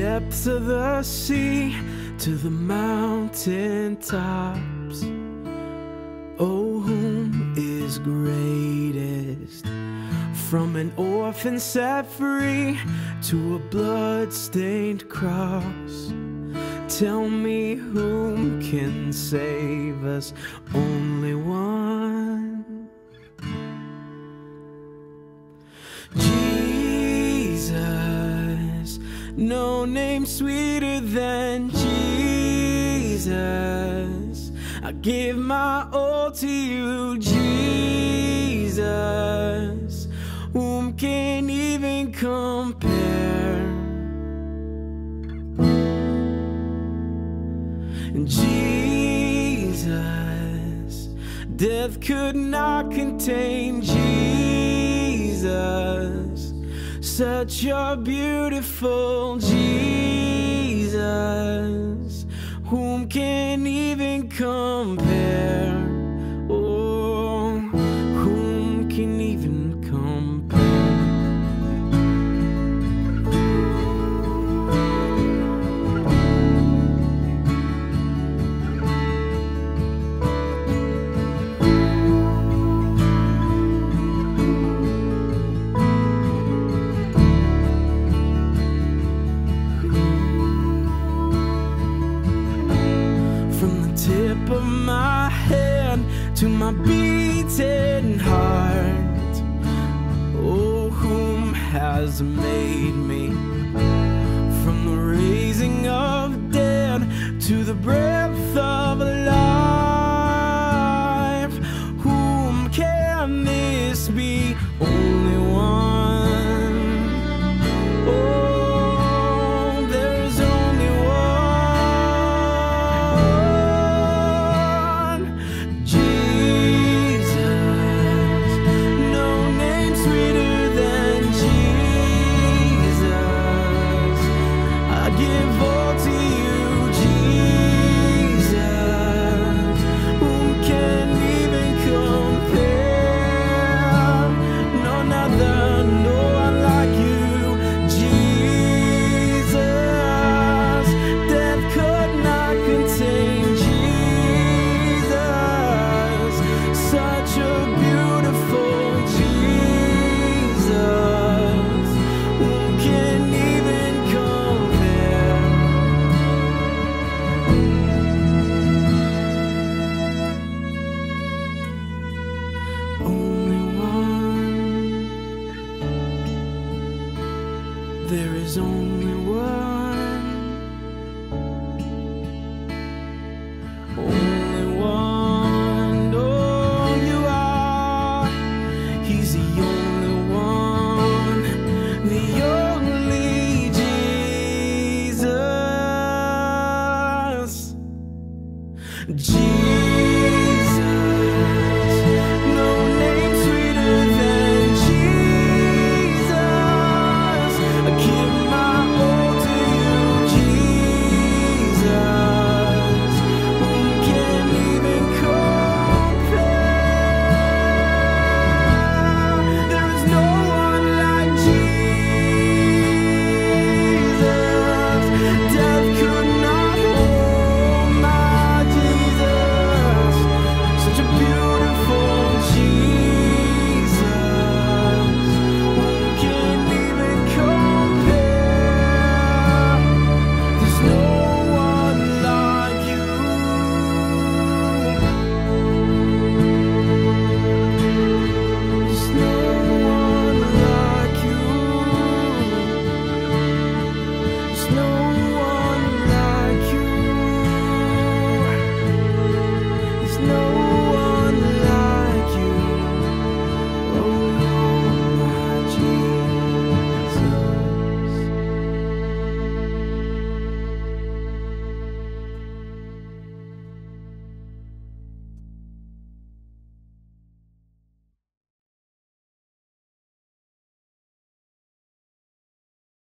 depths of the sea to the mountain tops. Oh, whom is greatest? From an orphan set free to a blood-stained cross. Tell me, whom can save us? Only one. Jesus, no name sweeter than Jesus. I give my all to you, Jesus. Whom can even compare? Jesus, death could not contain. Jesus, such a beautiful Jesus. Whom can even compare? Oh, whom can even compare? Tip of my head to my beating heart. Oh, whom has made me? From the raising of dead to the breath of life. Whom can this be? Only one. Oh, there's only one. Jesus, no name sweeter than Jesus. I give all to you, Jesus. Whom can even compare? None other, no one like you, Jesus. Death could not contain. Jesus, such a beautiful Jesus. Whom can even compare? Only one. There is only one. Only one. Oh, you are. He's the only one. The only Jesus. Jesus.